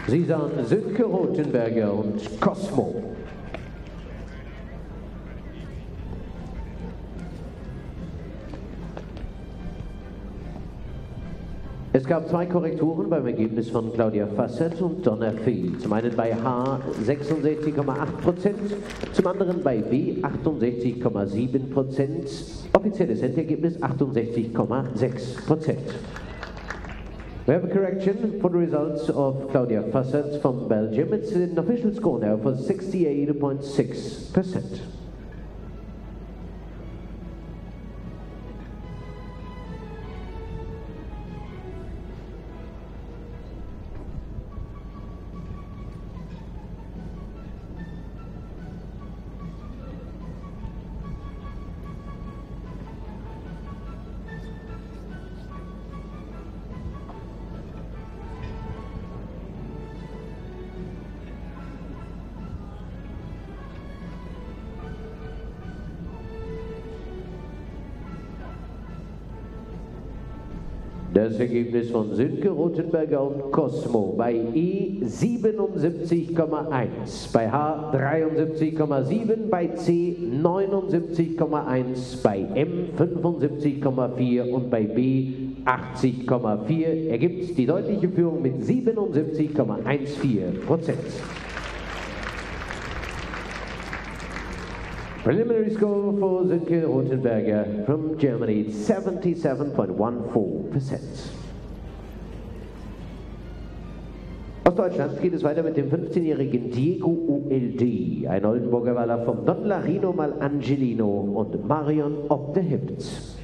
Sie sahen Sönke Rothenberger und Cosmo. Es gab zwei Korrekturen beim Ergebnis von Claudia Fassett und Donna Fee. Zum einen bei H 66,8%, zum anderen bei B 68,7%. Offizielles Endergebnis 68,6%. We have a correction for the results of Claudia Fassett from Belgium. It's an official score now for 68.6%. Das Ergebnis von Sönke Rothenberger und Cosmo bei E 77,1, bei H 73,7, bei C 79,1, bei M 75,4 und bei B 80,4 ergibt die deutliche Führung mit 77,14%. Preliminary score for Sönke Rothenberger from Germany, 77.14%. Aus Deutschland geht es weiter mit dem 15-jährigen Diego ULD, ein Oldenburger Waller vom Don Larino Mal Angelino und Marion Ob de Hipts.